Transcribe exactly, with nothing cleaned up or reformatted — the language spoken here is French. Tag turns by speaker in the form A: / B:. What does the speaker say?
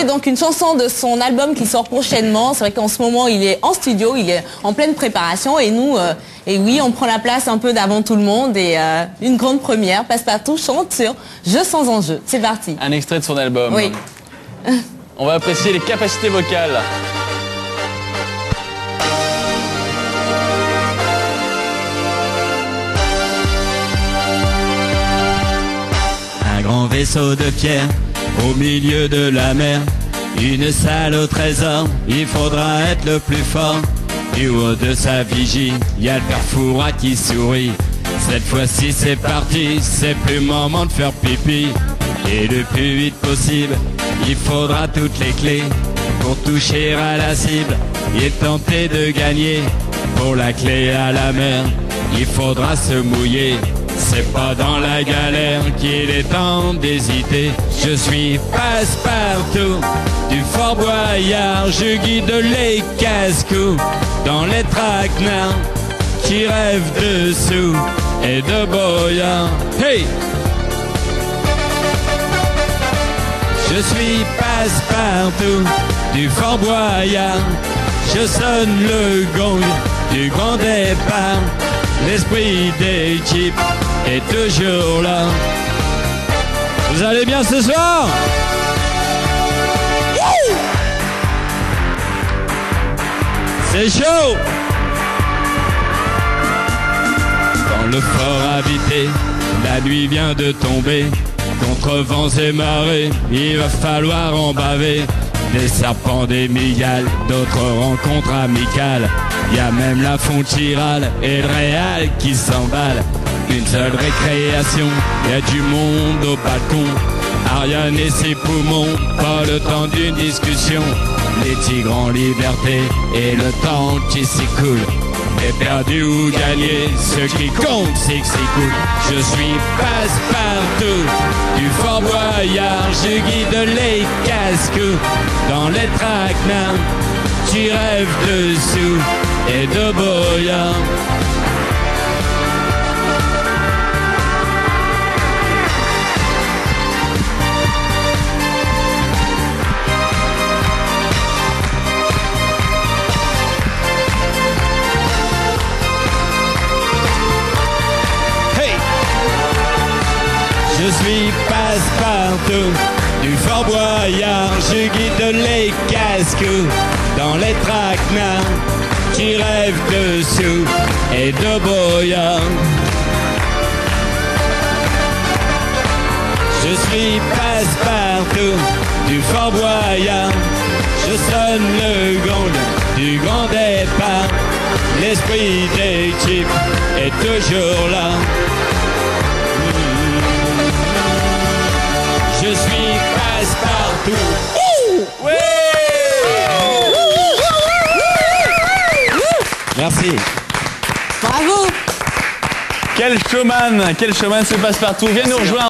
A: chanter donc une chanson de son album qui sort prochainement. C'est vrai qu'en ce moment, il est en studio, il est en pleine préparation. Et nous, euh, et oui, on prend la place un peu d'avant tout le monde. Et euh, une grande première, Passepartout chante sur Je sans enjeu. C'est parti.
B: Un extrait de son album.
A: Oui.
B: On va apprécier les capacités vocales.
C: Un grand vaisseau de pierre au milieu de la mer, une salle au trésor, il faudra être le plus fort. Du haut de sa vigie, il y a le père Fouras qui sourit. Cette fois-ci c'est parti, c'est plus moment de faire pipi. Et le plus vite possible, il faudra toutes les clés pour toucher à la cible et tenter de gagner. Pour la clé à la mer, il faudra se mouiller. C'est pas dans la galère qu'il est temps d'hésiter. Je suis Passepartout du Fort Boyard, je guide les casse-cou dans les traquenards qui rêvent de sous et de boyards. Hey! Je suis Passepartout du Fort Boyard, je sonne le gong du grand départ. L'esprit d'équipe est toujours là. Vous allez bien ce soir? C'est chaud! Dans le fort habité, la nuit vient de tomber. Contre vents et marées, il va falloir en baver. Des serpents, des migales, d'autres rencontres amicales. Y a même la Fontirale et le Réal qui s'emballent. Une seule récréation, y a du monde au balcon. Ariane et ses poumons, pas le temps d'une discussion. Les tigres en liberté et le temps qui s'écoule. Et perdu ou gagné, ce qui compte c'est que c'est cool. Je suis Passepartout du Fort Boyard, je guide les casse-cou dans les traquenards qui rêvent de sous et de boyards. Je suis Passepartout du Fort Boyard, je guide les casse-cou dans les traquenards qui rêvent de sous et de boyards. Je suis Passepartout du Fort Boyard, je sonne le gong du grand départ. L'esprit d'équipe est toujours là. Je suis Passepartout.
B: Oui!
C: Merci.
A: Bravo!
B: Quel showman, quel showman ce Passepartout. Viens nous rejoindre.